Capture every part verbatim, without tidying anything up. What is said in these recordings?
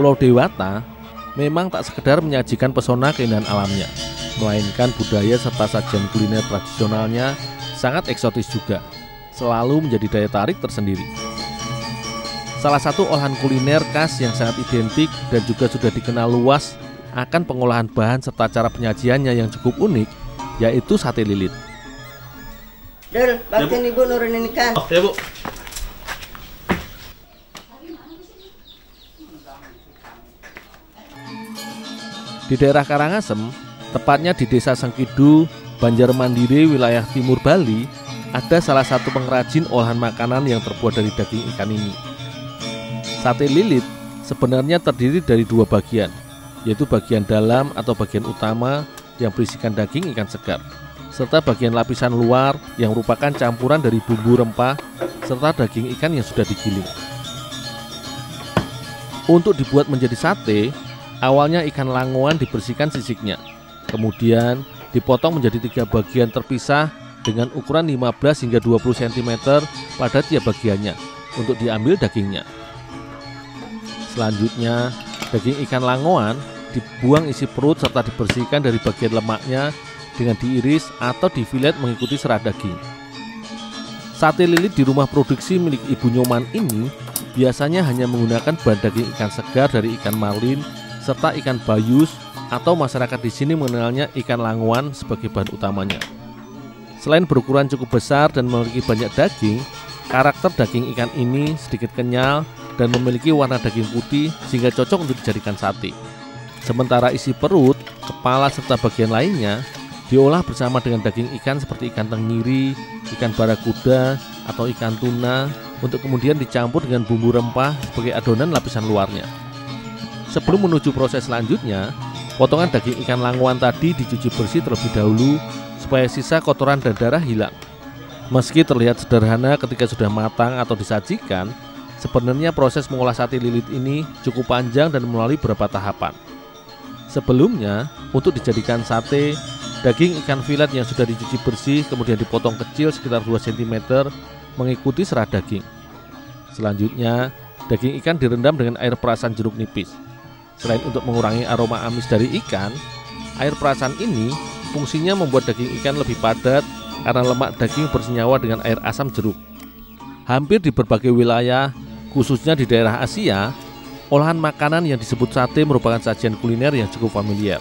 Pulau Dewata memang tak sekedar menyajikan pesona keindahan alamnya, melainkan budaya serta sajian kuliner tradisionalnya sangat eksotis juga, selalu menjadi daya tarik tersendiri. Salah satu olahan kuliner khas yang sangat identik dan juga sudah dikenal luas akan pengolahan bahan serta cara penyajiannya yang cukup unik, yaitu sate lilit. Dul, bantuin ibu nurunin ikan. Oh, ya Bu. Di daerah Karangasem, tepatnya di Desa Sengkidu, Banjarmandiri, wilayah timur Bali, ada salah satu pengrajin olahan makanan yang terbuat dari daging ikan ini. Sate lilit sebenarnya terdiri dari dua bagian, yaitu bagian dalam atau bagian utama yang berisikan daging ikan segar, serta bagian lapisan luar yang merupakan campuran dari bumbu rempah serta daging ikan yang sudah digiling. Untuk dibuat menjadi sate, awalnya ikan langoan dibersihkan sisiknya, kemudian dipotong menjadi tiga bagian terpisah dengan ukuran lima belas hingga dua puluh sentimeter pada tiap bagiannya untuk diambil dagingnya. Selanjutnya, daging ikan langoan dibuang isi perut serta dibersihkan dari bagian lemaknya dengan diiris atau difilet mengikuti serat daging. Sate lilit di rumah produksi milik Ibu Nyoman ini biasanya hanya menggunakan bahan daging ikan segar dari ikan marlin serta ikan bayus, atau masyarakat di sini mengenalnya ikan langoan sebagai bahan utamanya. Selain berukuran cukup besar dan memiliki banyak daging, karakter daging ikan ini sedikit kenyal dan memiliki warna daging putih sehingga cocok untuk dijadikan sate. Sementara isi perut, kepala serta bagian lainnya diolah bersama dengan daging ikan seperti ikan tenggiri, ikan barakuda, atau ikan tuna untuk kemudian dicampur dengan bumbu rempah sebagai adonan lapisan luarnya. Sebelum menuju proses selanjutnya, potongan daging ikan langoan tadi dicuci bersih terlebih dahulu supaya sisa kotoran dan darah hilang. Meski terlihat sederhana ketika sudah matang atau disajikan, sebenarnya proses mengolah sate lilit ini cukup panjang dan melalui beberapa tahapan. Sebelumnya, untuk dijadikan sate, daging ikan filet yang sudah dicuci bersih kemudian dipotong kecil sekitar dua sentimeter mengikuti serat daging. Selanjutnya, daging ikan direndam dengan air perasan jeruk nipis. Selain untuk mengurangi aroma amis dari ikan, air perasan ini fungsinya membuat daging ikan lebih padat karena lemak daging bersenyawa dengan air asam jeruk. Hampir di berbagai wilayah, khususnya di daerah Asia, olahan makanan yang disebut sate merupakan sajian kuliner yang cukup familiar.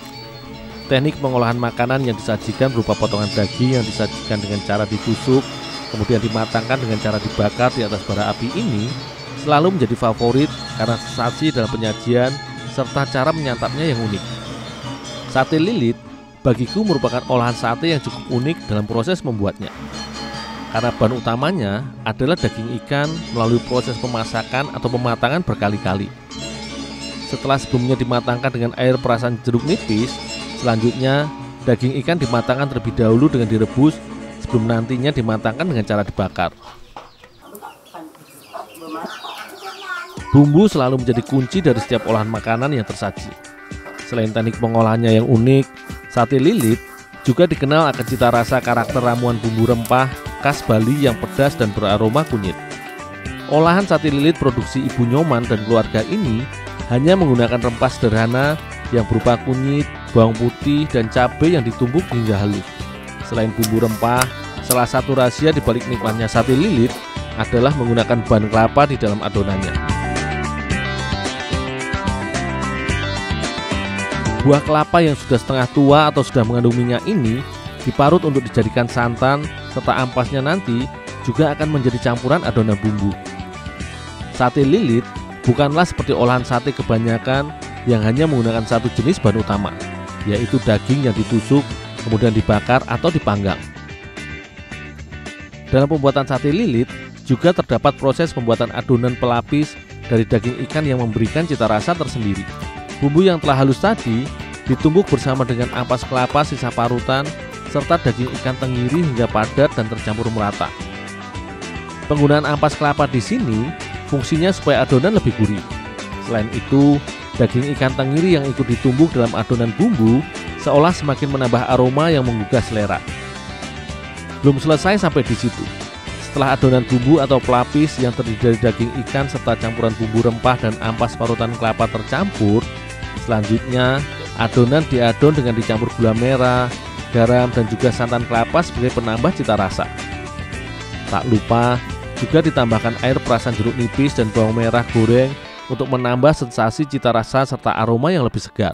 Teknik pengolahan makanan yang disajikan berupa potongan daging yang disajikan dengan cara ditusuk, kemudian dimatangkan dengan cara dibakar di atas bara api ini selalu menjadi favorit karena sensasi dalam penyajian serta cara menyantapnya yang unik. Sate lilit bagiku merupakan olahan sate yang cukup unik dalam proses membuatnya. Karena bahan utamanya adalah daging ikan melalui proses pemasakan atau pematangan berkali-kali. Setelah sebelumnya dimatangkan dengan air perasan jeruk nipis, selanjutnya daging ikan dimatangkan terlebih dahulu dengan direbus sebelum nantinya dimatangkan dengan cara dibakar. Bumbu selalu menjadi kunci dari setiap olahan makanan yang tersaji. Selain teknik pengolahannya yang unik, sate lilit juga dikenal akan cita rasa karakter ramuan bumbu rempah khas Bali yang pedas dan beraroma kunyit. Olahan sate lilit produksi Ibu Nyoman dan keluarga ini hanya menggunakan rempah sederhana yang berupa kunyit, bawang putih, dan cabai yang ditumbuk hingga halus. Selain bumbu rempah, salah satu rahasia di balik nikmatnya sate lilit adalah menggunakan bahan kelapa di dalam adonannya. Buah kelapa yang sudah setengah tua atau sudah mengandung minyak ini diparut untuk dijadikan santan, serta ampasnya nanti juga akan menjadi campuran adonan bumbu. Sate lilit bukanlah seperti olahan sate kebanyakan yang hanya menggunakan satu jenis bahan utama, yaitu daging yang ditusuk, kemudian dibakar atau dipanggang. Dalam pembuatan sate lilit juga terdapat proses pembuatan adonan pelapis dari daging ikan yang memberikan cita rasa tersendiri. Bumbu yang telah halus tadi ditumbuk bersama dengan ampas kelapa sisa parutan serta daging ikan tenggiri hingga padat dan tercampur merata. Penggunaan ampas kelapa di sini fungsinya supaya adonan lebih gurih. Selain itu, daging ikan tenggiri yang ikut ditumbuk dalam adonan bumbu seolah semakin menambah aroma yang menggugah selera. Belum selesai sampai di situ. Setelah adonan bumbu atau pelapis yang terdiri dari daging ikan serta campuran bumbu rempah dan ampas parutan kelapa tercampur, selanjutnya adonan diadon dengan dicampur gula merah, garam, dan juga santan kelapa sebagai penambah cita rasa. Tak lupa juga ditambahkan air perasan jeruk nipis dan bawang merah goreng untuk menambah sensasi cita rasa serta aroma yang lebih segar.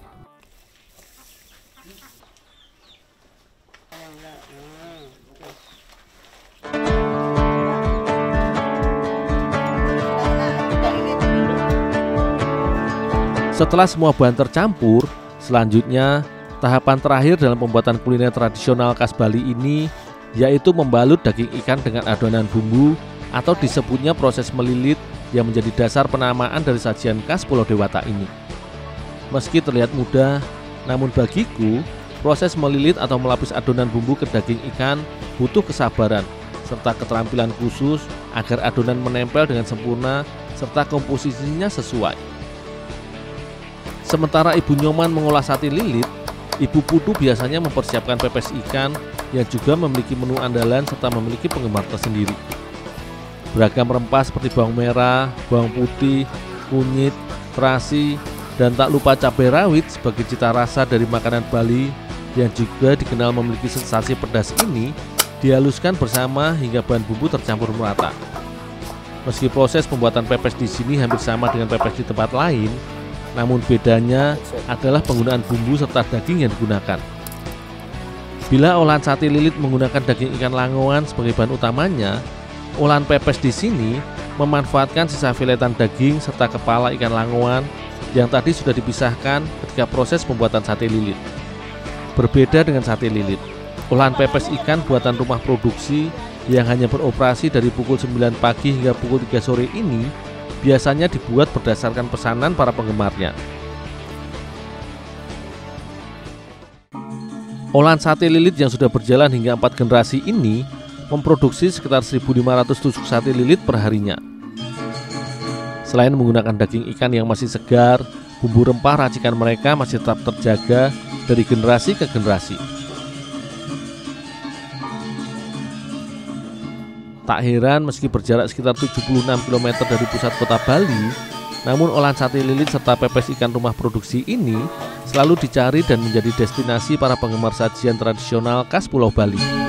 Setelah semua bahan tercampur, selanjutnya tahapan terakhir dalam pembuatan kuliner tradisional khas Bali ini yaitu membalut daging ikan dengan adonan bumbu atau disebutnya proses melilit yang menjadi dasar penamaan dari sajian khas Pulau Dewata ini. Meski terlihat mudah, namun bagiku proses melilit atau melapis adonan bumbu ke daging ikan butuh kesabaran serta keterampilan khusus agar adonan menempel dengan sempurna serta komposisinya sesuai. Sementara Ibu Nyoman mengolah sate lilit, Ibu Putu biasanya mempersiapkan pepes ikan yang juga memiliki menu andalan serta memiliki penggemar tersendiri. Beragam rempah seperti bawang merah, bawang putih, kunyit, terasi, dan tak lupa cabai rawit sebagai cita rasa dari makanan Bali yang juga dikenal memiliki sensasi pedas ini dihaluskan bersama hingga bahan bumbu tercampur merata. Meski proses pembuatan pepes di sini hampir sama dengan pepes di tempat lain, namun bedanya adalah penggunaan bumbu serta daging yang digunakan. Bila olahan sate lilit menggunakan daging ikan langowan sebagai bahan utamanya, olahan pepes di sini memanfaatkan sisa filetan daging serta kepala ikan langowan yang tadi sudah dipisahkan ketika proses pembuatan sate lilit. Berbeda dengan sate lilit, olahan pepes ikan buatan rumah produksi yang hanya beroperasi dari pukul sembilan pagi hingga pukul tiga sore ini biasanya dibuat berdasarkan pesanan para penggemarnya. Olahan sate lilit yang sudah berjalan hingga empat generasi ini memproduksi sekitar seribu lima ratus tusuk sate lilit per harinya. Selain menggunakan daging ikan yang masih segar, bumbu rempah racikan mereka masih tetap terjaga dari generasi ke generasi. Tak heran meski berjarak sekitar tujuh puluh enam kilometer dari pusat kota Bali, namun olahan sate lilit serta pepes ikan rumah produksi ini selalu dicari dan menjadi destinasi para penggemar sajian tradisional khas Pulau Bali.